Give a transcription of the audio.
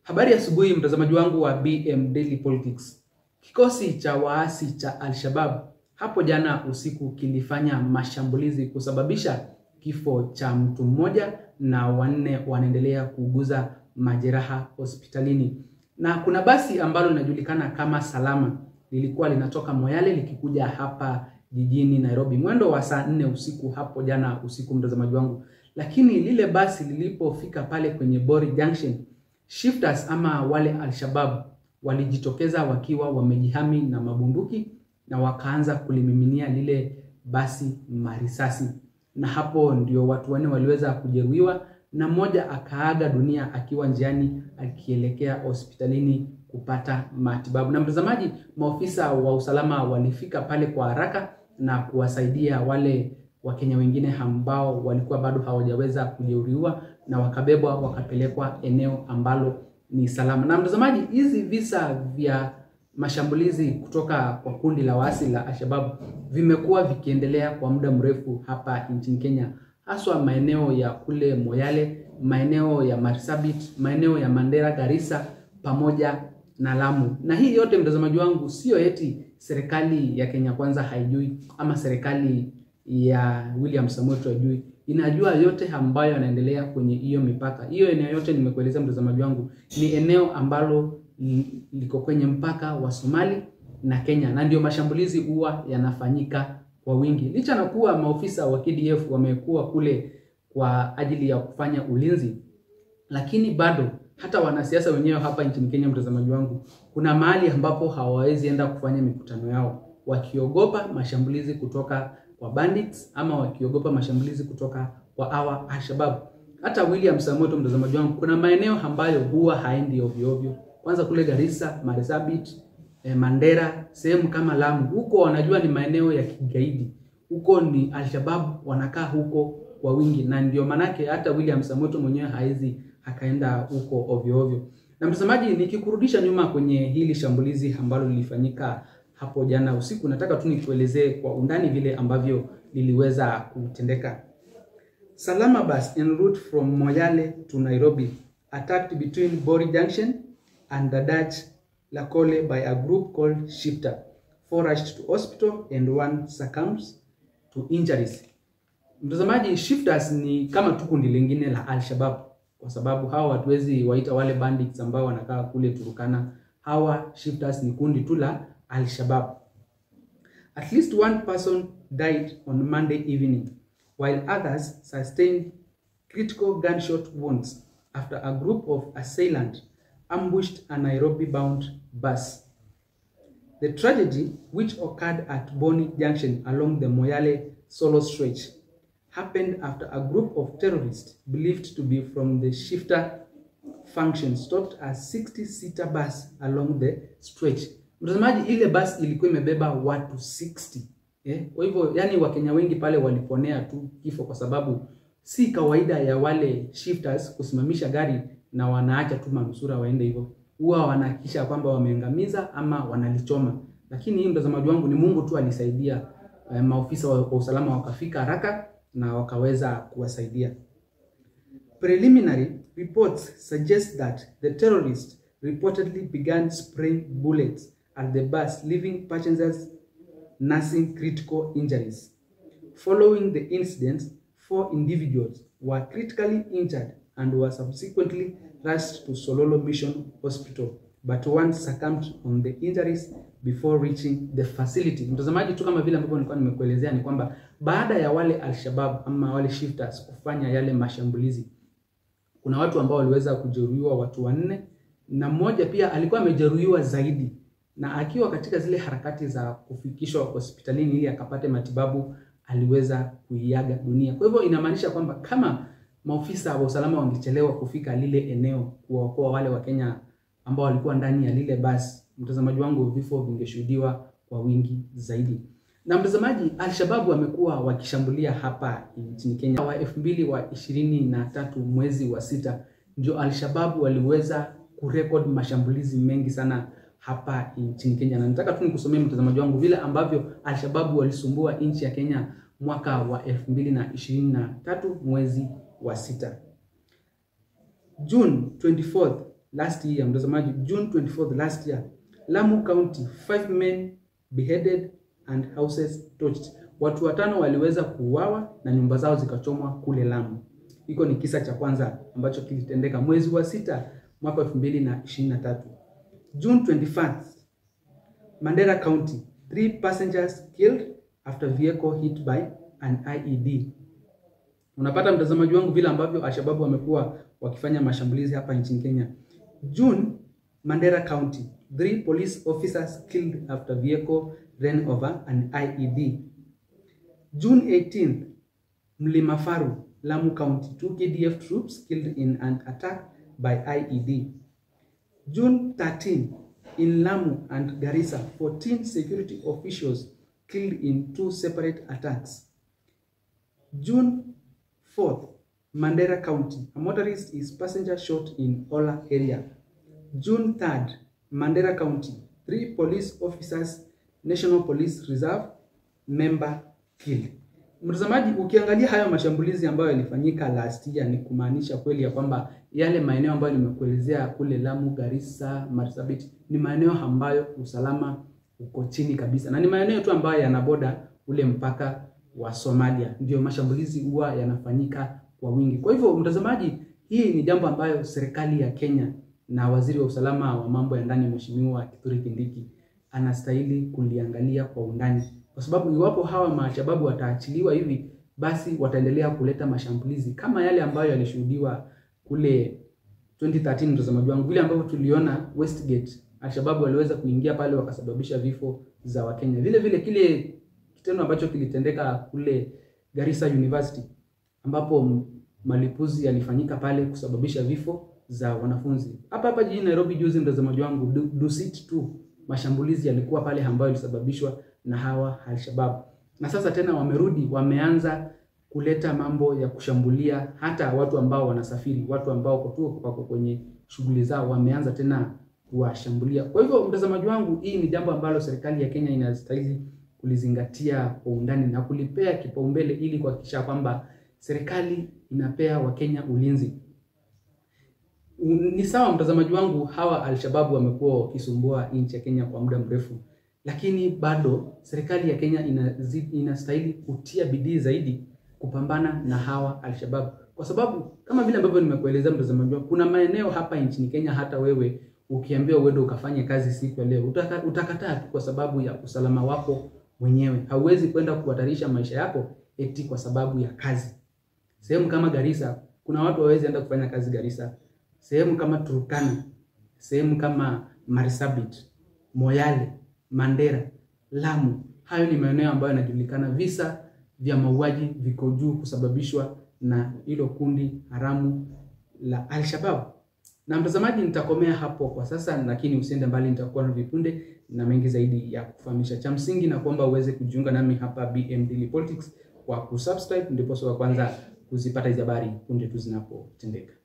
Habari ya asubuhi mtazamaji wangu wa BM Daily Politics. Kikosi cha waasi cha Al-Shabaab hapo jana usiku kilifanya mashambulizi kusababisha kifo cha mtu mmoja na wanne wanaendelea kuuguza majeraha hospitalini. Na kuna basi ambalo linajulikana kama Salama lilikuwa linatoka Moyale likikuja hapa jijini Nairobi mwendo wa saa 4 usiku hapo jana usiku mtazamaji wangu. Lakini lile basi lilipofika pale kwenye Bori Junction, shifters ama wale Al-Shabaab walijitokeza wakiwa wamejihami na mabunduki na wakaanza kulimiminia lile basi marisasi. Na hapo ndio watu wanne waliweza kujeruhiwa na mmoja akaaga dunia akiwa njiani akielekea hospitalini kupata matibabu. Na mtazamaji, maofisa wa usalama walifika pale kwa haraka na kuwasaidia wale Wakenya wengine ambao walikuwa bado hawajaweza kujeruhiwa na wakabebwa wakapelekwa eneo ambalo ni salama. Na mtazamaji, hizi visa vya mashambulizi kutoka kwa kundi la waasi la Al-Shabaab vimekuwa vikiendelea kwa muda mrefu hapa nchini Kenya, haswa maeneo ya kule Moyale, maeneo ya Marsabit, maeneo ya Mandera, Garissa pamoja na Lamu. Na hii yote mtazamaji wangu sio eti serikali ya Kenya Kwanza haijui ama serikali ya William Samoei hajui. Inajua yote ambayo yanaendelea kwenye hiyo mipaka. Hiyo eneo yote nimekueleza mtazamaji wangu ni eneo ambalo liko kwenye mpaka wa Somali na Kenya, na ndio mashambulizi huwa yanafanyika kwa wingi. Licha na kuwa maofisa wa KDF wamekuwa kule kwa ajili ya kufanya ulinzi, lakini bado hata wanasiasa wenyewe hapa nchini Kenya mtazamaji wangu, kuna mahali ambapo hawawezi enda kufanya mikutano yao wakiogopa mashambulizi kutoka kwa bandits ama wakiogopa mashambulizi kutoka kwa hawa Al-Shabaab. Hata William Samoei mtazamaji wangu, kuna maeneo ambayo huwa haendi ovyo ovyo. Kwanza kule Garissa, Marsabit, Mandera, sehemu kama Lamu, huko wanajua ni maeneo ya kigaidi. Huko ni Al-Shabaab wanakaa huko kwa wingi, na ndio manake hata William Samoei mwenyewe haizi akaenda huko ovyo ovyo. Na mtazamaji, nikikurudisha nyuma kwenye hili shambulizi ambalo lilifanyika hapo jana usiku, nataka tu nikuelezee kwa undani vile ambavyo liliweza kutendeka. Salama bus en route from Moyale to Nairobi attacked between Bori Junction and Dadach Lakole by a group called Shifter. 4 rushed to hospital and 1 succumbed to injuries. Mtazamaji, Shifters ni kama tu kundi lingine la Al-Shabaab, kwa sababu hawa hatuwezi waita wale bandits ambao wanakaa kule Turkana. Hawa Shifters ni kundi tu la Al-Shabaab. At least 1 person died on Monday evening, while others sustained critical gunshot wounds after a group of assailants ambushed a Nairobi-bound bus. The tragedy, which occurred at Boni Junction along the Moyale-Solo stretch, happened after a group of terrorists believed to be from the Shifter faction stopped a 60-seater bus along the stretch. Mtazamaji, ile bus ilikuwa imebeba watu 60. Kwa hivyo yani Wakenya wengi pale waliponea tu kifo, kwa sababu si kawaida ya wale Shifters kusimamisha gari na wanaacha tu manusura waende hivyo. Huwa wanahakisha kwamba wameangamiza ama wanalichoma. Lakini hii mtazamaji wangu ni Mungu tu alisaidia, maofisa wa usalama wakafika haraka na wakaweza kuwasaidia. Preliminary reports suggest that the terrorists reportedly began spraying bullets at the bus, leaving passengers nursing critical injuries. Following the incident, 4 individuals were critically injured and were subsequently rushed to Sololo Mission Hospital, but 1 succumbed on the injuries before reaching the facility. Mtazamaji, tu kama vile ambavyo nilikuwa nimekuelezea ni kwamba baada ya wale Al-Shabaab ama wale Shifters kufanya yale mashambulizi, kuna watu ambao waliweza kujeruhiwa, watu 4, na mmoja pia alikuwa amejeruhiwa zaidi, na akiwa katika zile harakati za kufikishwa hospitalini ili akapate matibabu aliweza kuiaga dunia. Kwa hivyo inamaanisha kwamba kama maofisa wa usalama wangechelewa kufika lile eneo kuwaokoa wale Wakenya ambao walikuwa ndani ya lile basi, mtazamaji wangu, vifo vingeshuhudiwa kwa wingi zaidi. Na mtazamaji, Al-Shabaab wamekuwa wakishambulia hapa nchini Kenya. Wa 2023 mwezi wa 6 ndio Al-Shabaab waliweza kurekod mashambulizi mengi sana hapa nchini Kenya. Na nataka tu nikusomee mtazamaji wangu vile ambavyo Al-Shabaab walisumbua nchi ya Kenya mwaka wa 2023 mwezi wa 6. June 24th, last year, mtazamaji, June 24th last year, Lamu County, 5 men beheaded and houses torched. Watu 5 waliweza kuuawa na nyumba zao zikachomwa kule Lamu. Hiko ni kisa cha kwanza ambacho kilitendeka mwezi wa 6 mwaka 2023. June 21st, Mandera County, 3 passengers killed after vehicle hit by an IED. Unapata mtazamaji wangu vile ambavyo Al-Shabaab wamekuwa wakifanya mashambulizi hapa nchini Kenya. June, Mandera County, 3 police officers killed after vehicle ran over an IED. June 18th, Mlima Faru, Lamu County, 2 KDF troops killed in an attack by IED. June 13th, in Lamu and Garissa, 14 security officials killed in 2 separate attacks. June 4th, Mandera County, a motorist is passenger shot in Ola area. June 3rd, Mandera County, 3 police officers, National Police Reserve member killed. Mtazamaji, ukiangalia hayo mashambulizi ambayo yalifanyika last year, ni kumaanisha kweli ya kwamba yale maeneo ambayo nimekuelezea kule Lamu, Garissa, Marsabit ni maeneo ambayo usalama uko chini kabisa, na ni maeneo tu ambayo yanaboda ule mpaka wa Somalia. Ndio mashambulizi huwa yanafanyika kwa wingi. Kwa hivyo mtazamaji, hii ni jambo ambayo serikali ya Kenya na waziri wa usalama wa mambo ya ndani Mheshimiwa Kithure Kindiki anastahili kuliangalia kwa undani, kwa sababu iwapo hawa Al-Shabaab wataachiliwa hivi, basi wataendelea kuleta mashambulizi kama yale ambayo yalishuhudiwa kule 2013 mtazamaji wangu, vile ambavyo tuliona Westgate Al-Shabaab waliweza kuingia pale wakasababisha vifo za Wakenya. Vile vile kile kitendo ambacho kilitendeka kule Garissa University ambapo malipuzi yalifanyika pale kusababisha vifo za wanafunzi. Hapa jijini Nairobi juzi mtazamaji wangu, Dusit tu mashambulizi yalikuwa pale ambayo ilisababishwa na hawa Al-Shabaab. Na sasa tena wamerudi, wameanza kuleta mambo ya kushambulia hata watu ambao wanasafiri, watu ambao wako kwenye shughuli zao, wameanza tena kuwashambulia. Kwa hivyo mtazamaji wangu, hii ni jambo ambalo serikali ya Kenya inastahili kulizingatia kwa undani na kulipea kipaumbele ili kuhakikisha kwamba serikali inapea Wakenya ulinzi. Ni sawa mtazamaji wangu, hawa Al-Shabaab wamekuwa wakisumbua nchi ya Kenya kwa muda mrefu, lakini bado serikali ya Kenya inastahili kutia bidii zaidi kupambana na hawa Al-Shabaab, kwa sababu kama vile ambavyo nimekueleza mtazamaji wangu, kuna maeneo hapa nchini Kenya hata wewe ukiambiwa uende ukafanye kazi siku ya leo utakataa tu kwa sababu ya usalama wako mwenyewe. Hauwezi kwenda kuhatarisha maisha yako eti kwa sababu ya kazi. Sehemu kama Garissa, kuna watu hawezi enda kufanya kazi Garissa. Sehemu kama Turkana, sehemu kama Marsabit, Moyale, Mandera, Lamu, hayo ni maeneo ambayo yanajulikana visa vya mauaji viko juu kusababishwa na hilo kundi haramu la Al-Shabaab. Na mtazamaji, nitakomea hapo kwa sasa, lakini usiende mbali, nitakuwa na vipunde na mengi zaidi ya kufahamisha. Cha msingi na kuomba uweze kujiunga nami hapa BM Daily Politics kwa kusubscribe, ndipo wa kwanza kuzipata hizo habari punde tu zinapotendeka.